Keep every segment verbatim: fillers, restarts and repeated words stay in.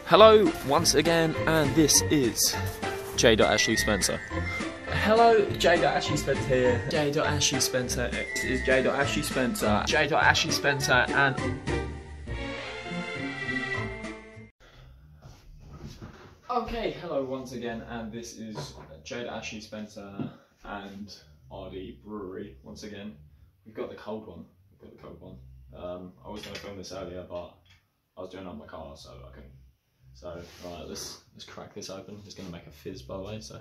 Hello once again, and this is J. Ashley Spencer. Hello, J. Ashley Spencer here. J. Ashley Spencer. This is J. Ashley Spencer. J. Ashley Spencer, and okay, hello once again, and this is J. Ashley Spencer and R D Brewery once again. We've got the cold one. We've got the cold one. Um, I was going to film this earlier, but I was doing it on my car, so I couldn't. So, right, let's let's crack this open. It's going to make a fizz, by the way. So,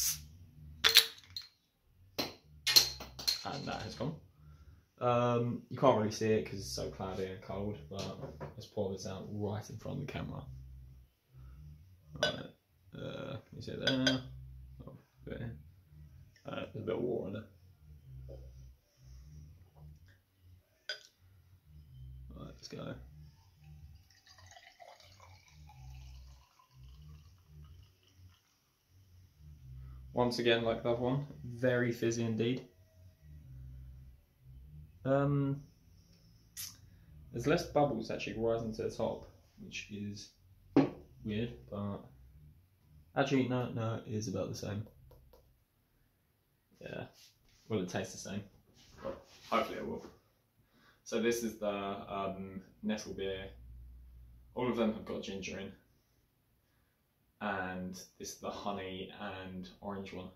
and that has gone. Um, you can't really see it because it's so cloudy and cold, but let's pour this out right in front of the camera. Right, uh, can you see it there? Oh, there. Uh, there's a bit of water in it. Right, let's go. Once again, like the other one, very fizzy indeed. Um, there's less bubbles actually rising to the top, which is weird, but actually no, no, it is about the same. Yeah, well, it tastes the same, but hopefully it will. So this is the um, Nestle beer. All of them have got ginger in. And this is the honey and orange one.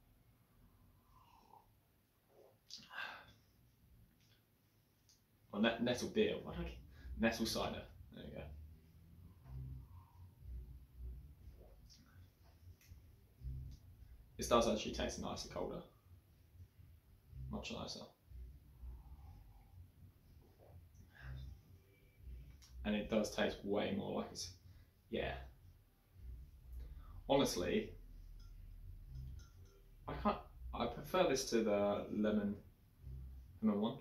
Well, net Nestle beer. What did I get? Nestle cider. There you go. This does actually taste nicer colder. Much nicer. And it does taste way more like it's, yeah. Honestly, I can't. I prefer this to the lemon, lemon one.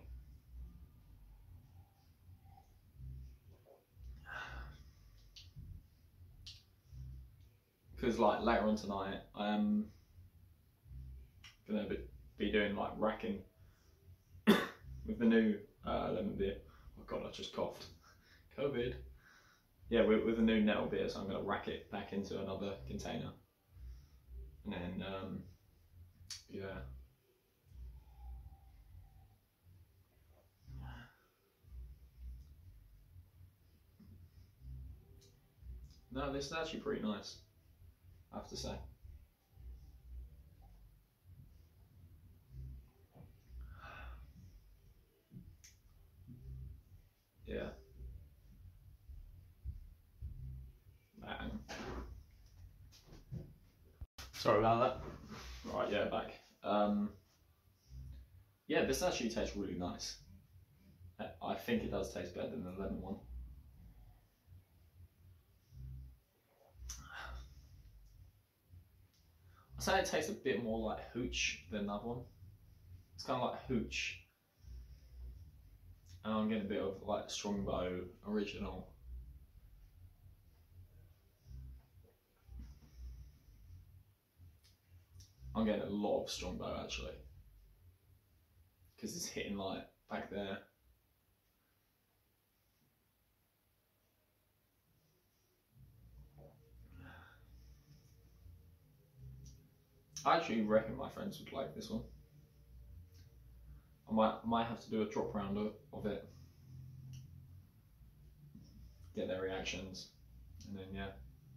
Because like later on tonight, I'm gonna be, be doing like racking with the new uh, lemon beer. Oh god, I just coughed. COVID. Yeah, with, with the new Nettle beer, so I'm going to rack it back into another container. And then, um, yeah. No, this is actually pretty nice, I have to say. Yeah. Bang. Sorry about that. Right, yeah, back. Um, yeah, this actually tastes really nice. I think it does taste better than the lemon one. I'd say it tastes a bit more like hooch than the other one. It's kind of like hooch. And I'm getting a bit of like Strongbow original. I'm getting a lot of Strongbow actually, because it's hitting like back there. I actually reckon my friends would like this one. I might might have to do a drop round of, of it, get their reactions, and then yeah.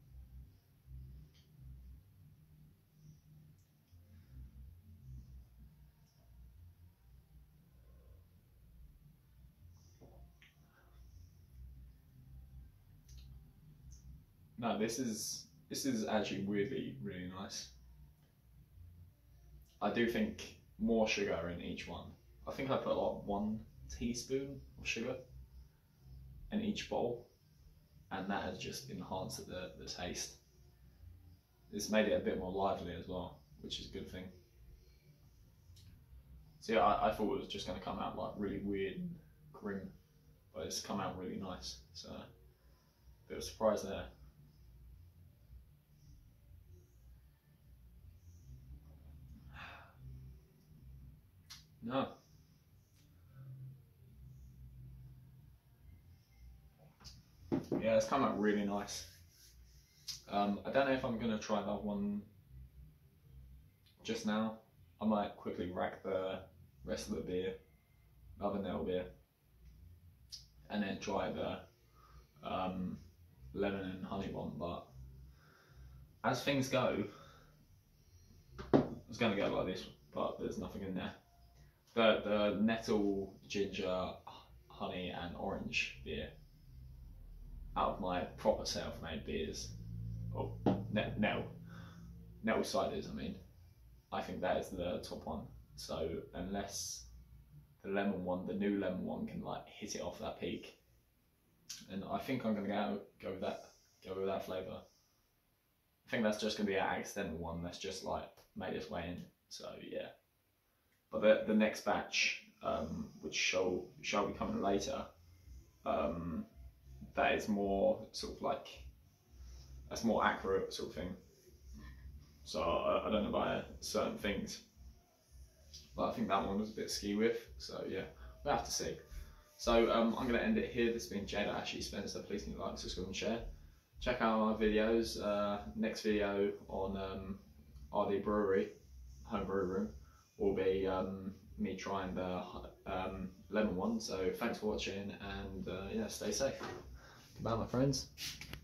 No, this is this is actually weirdly really nice. I do think more sugar in each one. I think I put like one teaspoon of sugar in each bowl, and that has just enhanced the, the taste. It's made it a bit more lively as well, which is a good thing. So yeah, I, I thought it was just going to come out like really weird and grim, but it's come out really nice. So, a bit of a surprise there. No. Yeah, it's come out really nice. Um, I don't know if I'm gonna try that one just now. I might quickly rack the rest of the beer, other Nell beer, and then try the um, lemon and honey one. But as things go, it's gonna go like this, but there's nothing in there. The the nettle, ginger, honey, and orange beer out of my proper self-made beers, or net Nell nettle ciders, I mean, I think that is the top one. So unless the lemon one, the new lemon one, can like hit it off that peak, and I think I'm gonna go go with that go with that flavour. I think that's just gonna be an accidental one that's just like made its way in. So yeah. But the the next batch, um, which shall shall be coming later, um, that is more sort of like that's more accurate sort of thing. So I, I don't know about certain things, but I think that one was a bit ski with. So yeah, we'll have to see. So um, I'm going to end it here. This has been Jade Ashley Spencer. Please can you like, subscribe, and share. Check out our videos. Uh, next video on um, R D Brewery, home brew room, will be um, me trying the um, lemon one. So thanks for watching, and uh, yeah, stay safe. Goodbye, my friends.